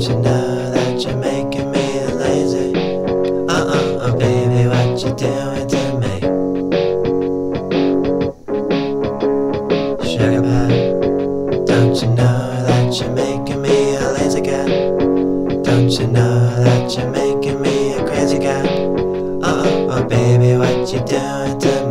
you know that you're making me lazy? Oh baby, what you doing to me? Sugar pie, don't you know that you're making me a lazy cat? Don't you know that you're making me a crazy cat? Oh baby, what you doing to me?